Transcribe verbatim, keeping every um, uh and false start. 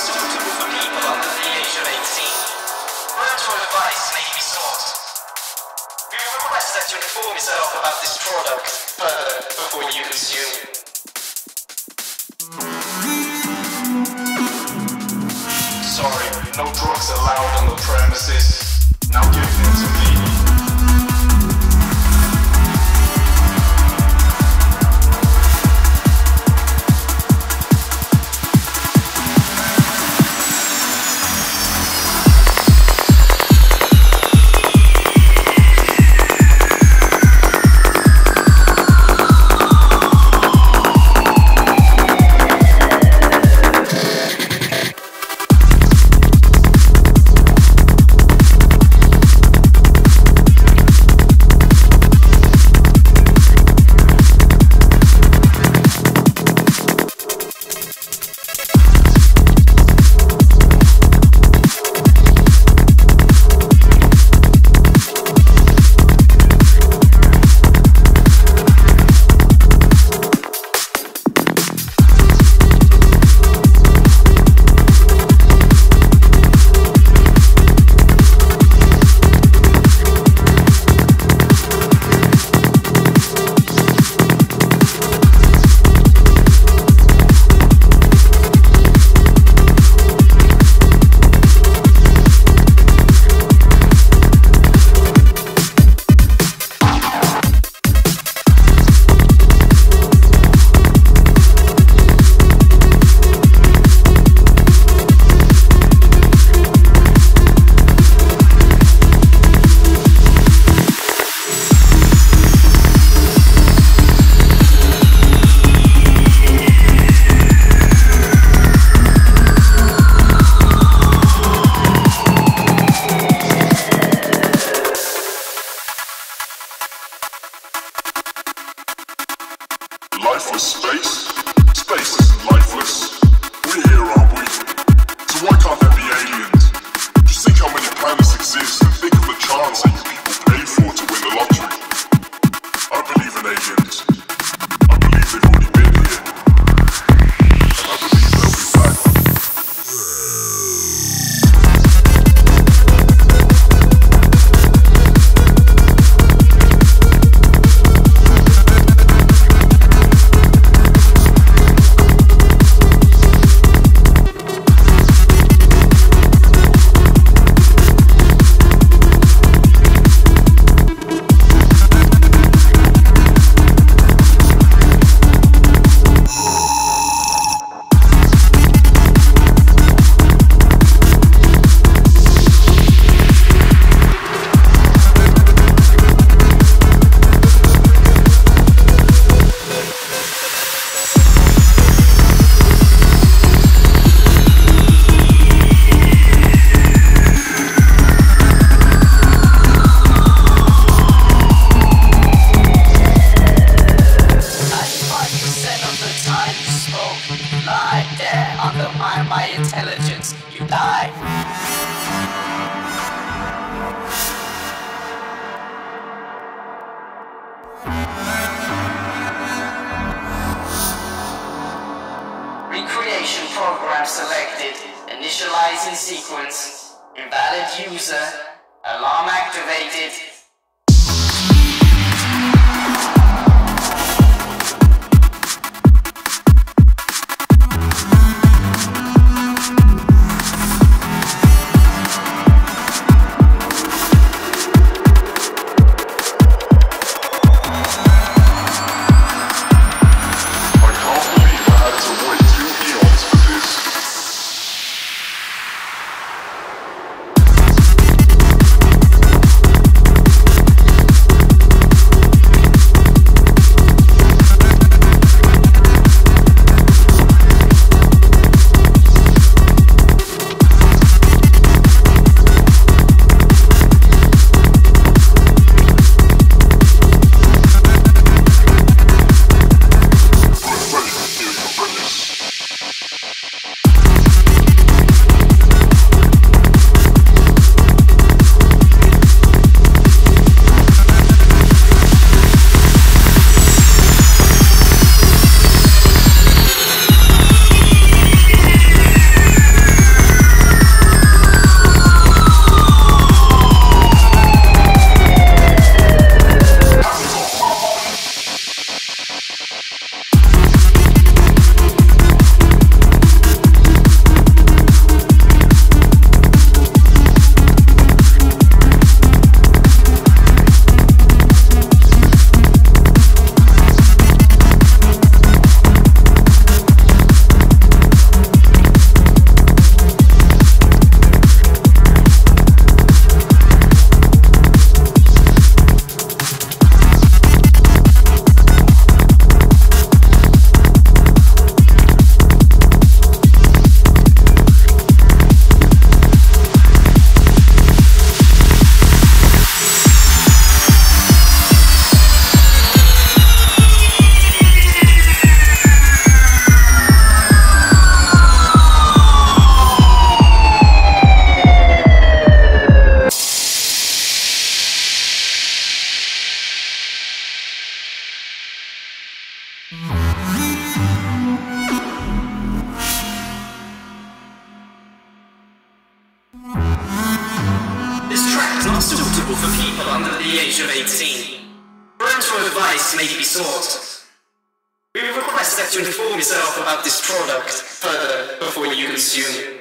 suitable for people under the age of eighteen. Parental advice may be sought. We request that you inform yourself about this product further before you consume. Sorry, no drugs allowed on the premises. Now give him to me. Lifeless space? Space isn't lifeless. We're here, aren't we? So why can't there be aliens? Just think how many planets exist and think of the chance that you people pay for to win the lottery. I believe in aliens. I believe they've already been here. And I believe they'll be back. My intelligence, you lie. Recreation program selected. Initializing sequence. Invalid user. Alarm activated. We'll be right back. product not suitable for people under the age of eighteen. Parental advice may be sought. We request that you inform yourself about this product further before you consume.